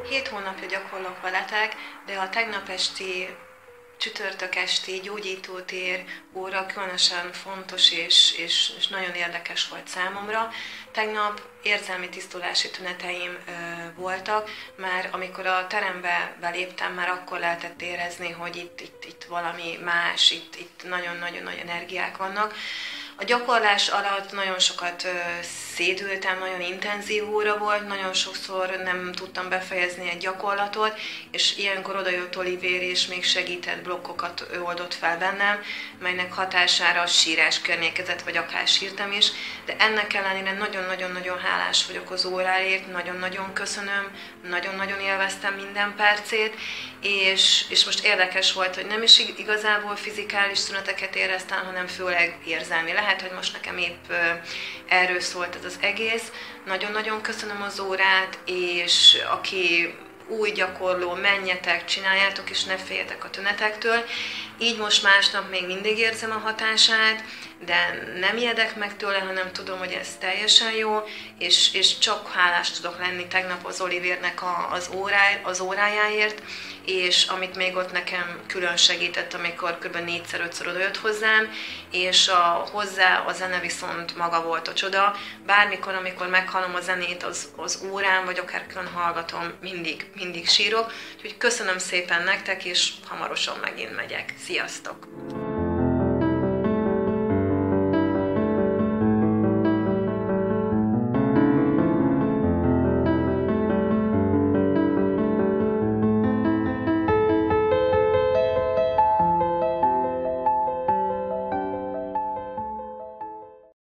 7 hónapja gyakorlok veletek, de a tegnap esti, csütörtök esti gyógyítótér óra különösen fontos és nagyon érdekes volt számomra. Tegnap érzelmi tisztulási tüneteim voltak, már amikor a terembe beléptem, már akkor lehetett érezni, hogy itt valami más, itt nagyon-nagyon nagy energiák vannak. A gyakorlás alatt nagyon sokat szédültem, nagyon intenzív óra volt, nagyon sokszor nem tudtam befejezni egy gyakorlatot, és ilyenkor odajött Olivér, és még segített, blokkokat oldott fel bennem, melynek hatására sírás környékezett, vagy akár sírtam is, de ennek ellenére nagyon-nagyon-nagyon hálás vagyok az óráért, nagyon-nagyon köszönöm, nagyon-nagyon élveztem minden percét, és most érdekes volt, hogy nem is igazából fizikális tüneteket éreztem, hanem főleg érzelmi. Lehet, hogy most nekem épp erről szólt ez az egész. Nagyon-nagyon köszönöm az órát, és aki új gyakorló, menjetek, csináljátok, és ne féljetek a tünetektől. Így most másnap még mindig érzem a hatását, de nem ijedek meg tőle, hanem tudom, hogy ez teljesen jó, és csak hálás tudok lenni tegnap az Olivérnek az órájáért, és amit még ott nekem külön segített, amikor kb. 4-5-ször odajött hozzám, és hozzá a zene viszont maga volt a csoda. Bármikor, amikor meghallom a zenét az órán, vagy akár külön hallgatom, mindig sírok. Úgyhogy köszönöm szépen nektek, és hamarosan megint megyek. Sziasztok!